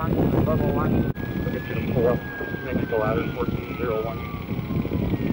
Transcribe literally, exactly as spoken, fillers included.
one, level one. We'll get you to pull up next to ladder fourteen zero one.